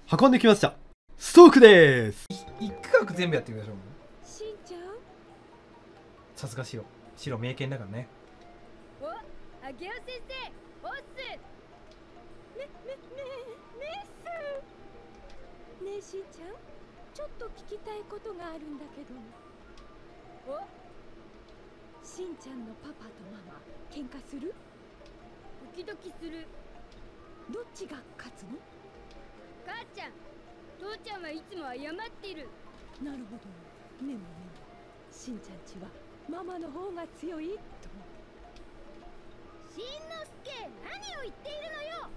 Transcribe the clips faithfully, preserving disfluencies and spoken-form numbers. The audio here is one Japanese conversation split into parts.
運んできました。ストークでーす。一区画全部やってください。 しんちゃん、 さすが白。白名犬だからね。 お、あげお先生、おっす。ね、ね、ね、ねっす。ねえしんちゃん、ちょっと聞きたいことがあるんだけど。お、しんちゃんのパパとママ、喧嘩する？ドキドキする。どっちが勝つの？母ちゃん、父ちゃんはいつも謝ってる。なるほど。ねもねも、しんちゃんちはママの方が強いと。しんのすけ、何を言っているのよ。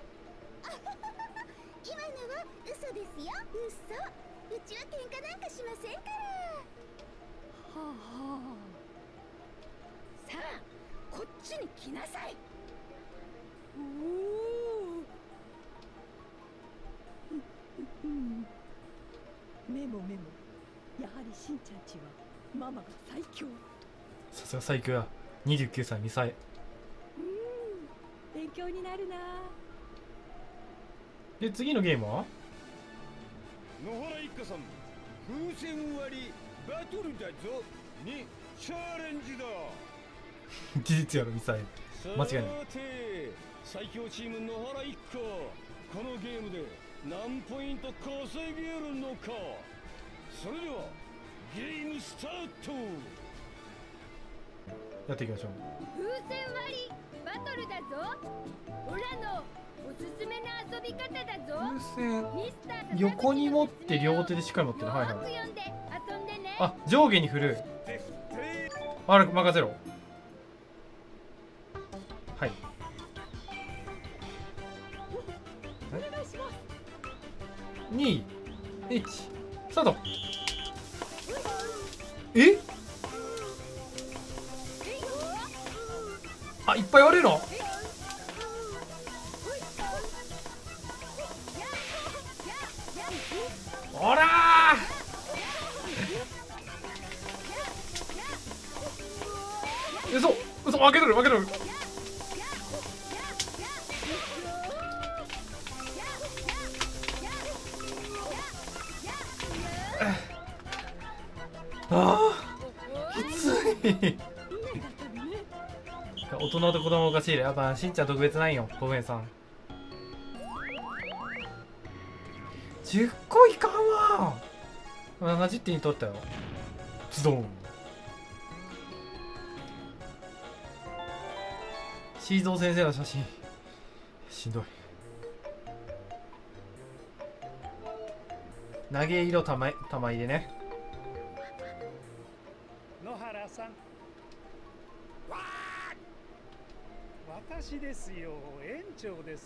今のは嘘ですよ。嘘。うちは喧嘩なんかしませんから。はあはあ。さあ、こっちに来なさい。おお。うん。メモメモ。やはりしんちゃんちはママが最強。 さすが最強や。にじゅうきゅうさいミサエ。 うん、勉強になるな。 で次のゲームは野原一家さん、風船割りバトルだぞにチャレンジだ。 事実やろミサエ。間違いない。 さて最強チーム野原一家、このゲームで何ポイント稼げるのか。それではゲームスタート。 やっていきましょう。 風船割りバトルだぞ。オラのおすすめな遊び方だぞ。 風船ミスター横に持って両手でしっかり持ってる。はいはい。 よーく読んで遊んでね。 あ、上下に振る。あれ任せろ。はい。 お願いします。 に、いち、スタート。え？あ、いっぱい割れるの？ほらー！嘘嘘、負けとる負けとる。ああ、きつい。大人と子供おかしい。やっぱしんちゃん特別ないよ、ごめんさん。じゅっこいかんわ。ななじゅってんに取ったよ。ズドン。シーゾー先生の写真しんどい。投げ色玉玉入れね。 野原さん、私ですよ、園長です。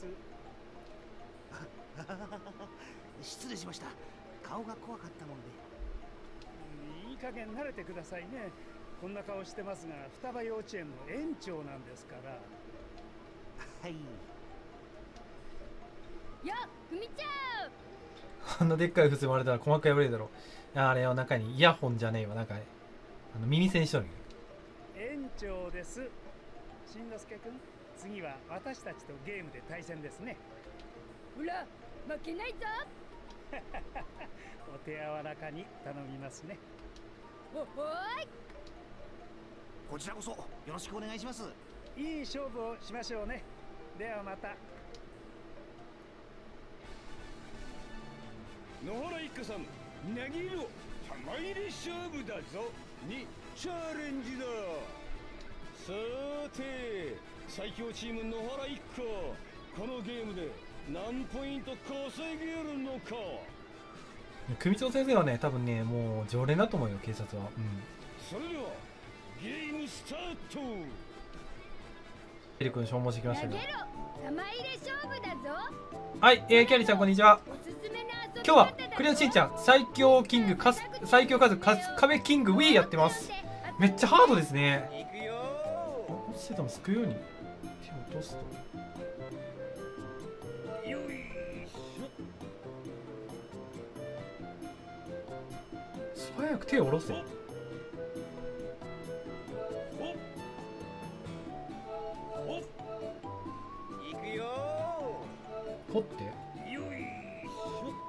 失礼しました。顔が怖かったもんで。 いい加減慣れてくださいね。こんな顔してますが、双葉幼稚園の園長なんですから。 はい。 よっ、ふみちゃん。 あんなでっかい風船割れたら細かい割れるだろ。あれは中にイヤホンじゃねえわ。なんかあの耳栓しとる。 園長です。しんのすけくん、次は私たちとゲームで対戦ですね。 ほら、負けないぞ。 お手柔らかに頼みますね。 おほーい。 こちらこそよろしくお願いします。 いい勝負をしましょうね。ではまた。 野原一家さん、投げろ玉入れ勝負だぞにチャレンジだ。さて最強チーム野原一家、このゲームで何ポイント稼げるのか。 組長先生はね、多分ね、もう常連だと思うよ、警察は。うん。 それではゲームスタート。 エリ君消耗してきましたけど。 投げろ玉入れ勝負だぞ。 はい、えー、キャリーちゃんこんにちは。 おすすめな遊び今日は方だぞ。 クレヨンしんちゃん最強キングカス最強カズカス壁キングウィーやってます。めっちゃハードですね。 いくよ落ちててもすくうように手を落とすと。 ー。よいし素早く手を下ろせ。 ょ。ほっほっいくよ掘って。 ー。よいしょ。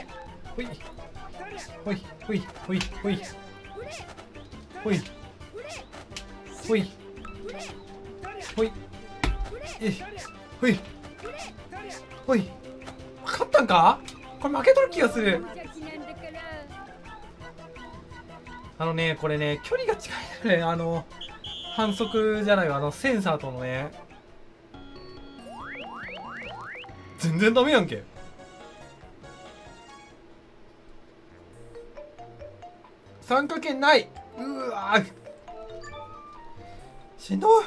ほいほいほいほいほいほいほいほいえほいほい勝ったんか。これ負けとる気がする。あのねこれね距離が近いね。あの反則じゃないわ、あのセンサーとのね全然ダメやんけ。参加権ない。うわーしんどい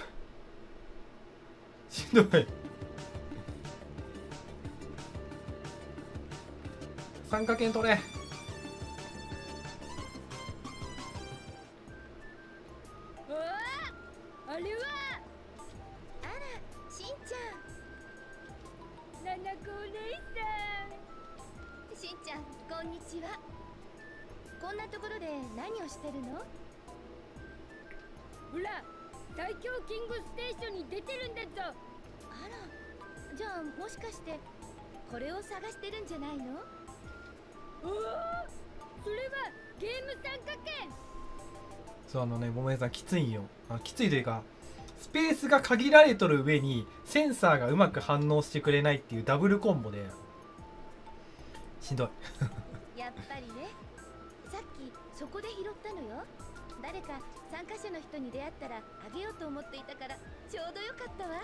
しんどい。参加権取れ。 あれはあら、しんちゃん。 ななこお姉しんちゃん、こんにちは。こんなところで何をしてるの？ さんほら最強キングステーションに出てるんだぞ。 あら、じゃあもしかしてこれを探してるんじゃないの？ おお、それはゲーム参加権。 そうあのね桃江さんきついんよ。あきついというかスペースが限られとる上にセンサーがうまく反応してくれないっていうダブルコンボでしんどい。 やっぱりね。さっきそこで拾ったのよ。誰か参加者の人に出会ったらあげようと思っていたからちょうどよかったわ。はい、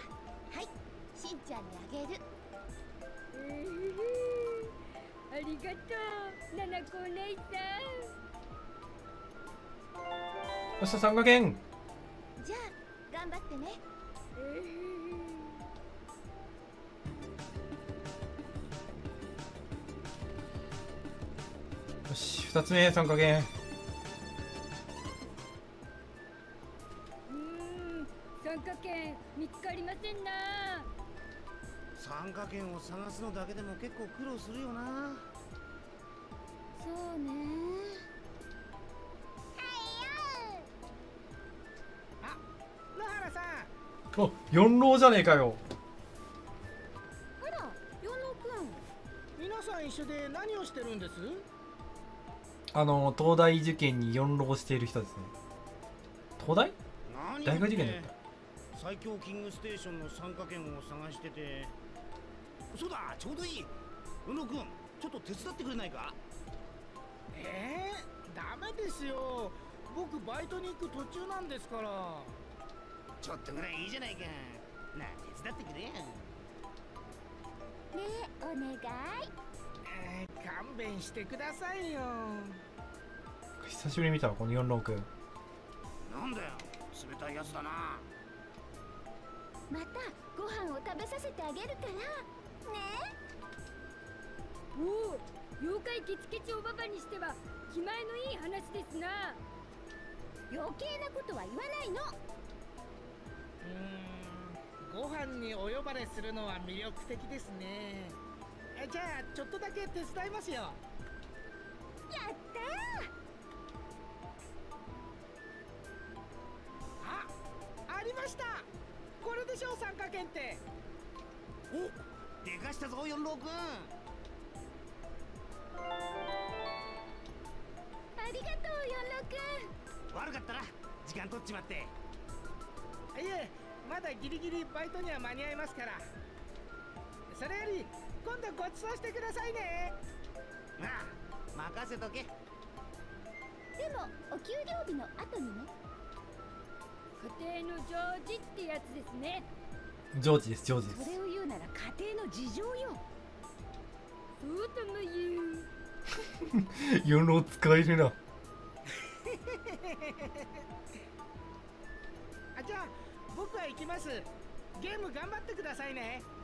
しんちゃんにあげる。 えー、ありがとうななこお姉さん。 よっしゃ参加権。 じゃあ頑張ってね。 えよしふたつめ参加権。 ー、うーん参加権見つかりませんな。 参加券を探すのだけでも結構苦労するよな。 そうね。 あ、野原さん。 お四郎じゃねえかよ。 あら、ヨノくん。 皆さん一緒で何をしてるんです？ あの東大受験に四浪している人ですね。東大何大学受験だっ最強キングステーションの参加券を探してて。そうだ、ちょうどいい。宇野くん、ちょっと手伝ってくれないか？ えー、ダメですよ。僕バイトに行く途中なんですから。 ちょっとぐらいいいじゃないか。なあ、手伝ってくれよ。 ねえ、お願い。 えー、勘弁してくださいよ。 久しぶりに見たわこの四郎くん。 なんだよ、冷たいやつだな。 またご飯を食べさせてあげるからね。 おお、妖怪ケチケチおばばにしては気前のいい話ですな。 余計なことは言わないの。 うーん、ご飯にお呼ばれするのは魅力的ですね。え、じゃあちょっとだけ手伝いますよ。 やったー。あ、ありました。これでしょう、参加券って。 お、でかしたぞ四郎くん。 ありがとう、ヨンロくん。 悪かったな、時間取っちまって。 いえ、まだギリギリバイトには間に合いますから。それより今度ごちそうしてくださいね。 なあ、任せとけ。 でもお給料日の後にね。 家庭のジョージってやつですね。 ジョージですジョージです。 それを言うなら家庭の事情よ。 そうとも言う。 四郎使えるな。 あ、じゃあ僕は行きます。ゲーム頑張ってくださいね。